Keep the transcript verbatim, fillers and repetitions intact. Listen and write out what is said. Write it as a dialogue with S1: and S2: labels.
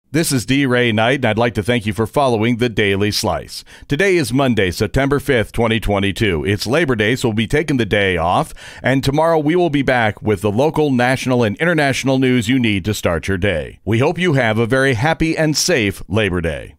S1: This is D. Ray Knight, and I'd like to thank you for following the Daily Slice. Today is Monday, September fifth, twenty twenty-two. It's Labor Day, so we'll be taking the day off, and tomorrow we will be back with the local, national, and international news you need to start your day. We hope you have a very happy and safe Labor Day.